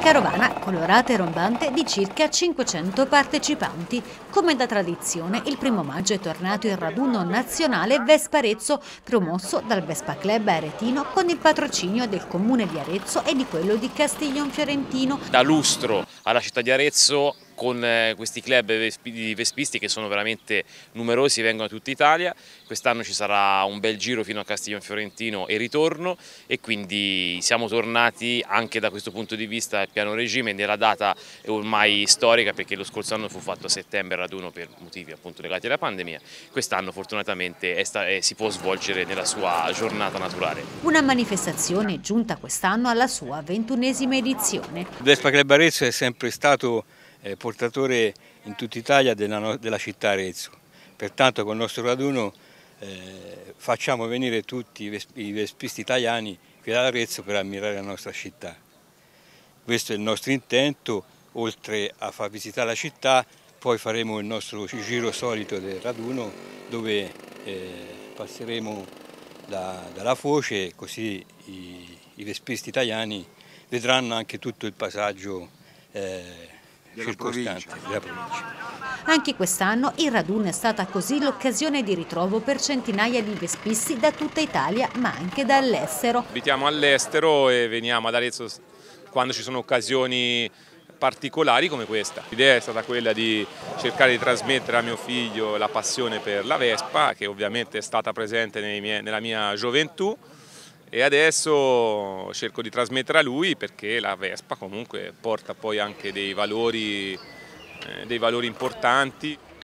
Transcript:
Carovana colorata e rombante di circa 500 partecipanti. Come da tradizione, il 1° maggio è tornato il raduno nazionale Vespa Arezzo, promosso dal Vespa Club Aretino con il patrocinio del Comune di Arezzo e di quello di Castiglion Fiorentino. Da lustro alla città di Arezzo con questi club di vespisti che sono veramente numerosi, vengono da tutta Italia. Quest'anno ci sarà un bel giro fino a Castiglion Fiorentino e ritorno, e quindi siamo tornati anche da questo punto di vista al piano regime nella data ormai storica, perché lo scorso anno fu fatto a settembre il raduno per motivi appunto legati alla pandemia. Quest'anno fortunatamente si può svolgere nella sua giornata naturale. Una manifestazione giunta quest'anno alla sua 21ª edizione. Il Vespa Club Arezzo è sempre stato portatore in tutta Italia della città Arezzo, pertanto con il nostro raduno facciamo venire tutti i vespisti italiani qui ad Arezzo per ammirare la nostra città. Questo è il nostro intento, oltre a far visitare la città, poi faremo il nostro giro solito del raduno dove passeremo dalla foce, così i vespisti italiani vedranno anche tutto il passaggio circostante della provincia. Anche quest'anno il raduno è stata così l'occasione di ritrovo per centinaia di vespisti da tutta Italia, ma anche dall'estero. Abitiamo all'estero e veniamo ad Arezzo quando ci sono occasioni particolari come questa. L'idea è stata quella di cercare di trasmettere a mio figlio la passione per la Vespa, che ovviamente è stata presente nella mia gioventù, e adesso cerco di trasmettere a lui, perché la Vespa comunque porta poi anche dei valori importanti.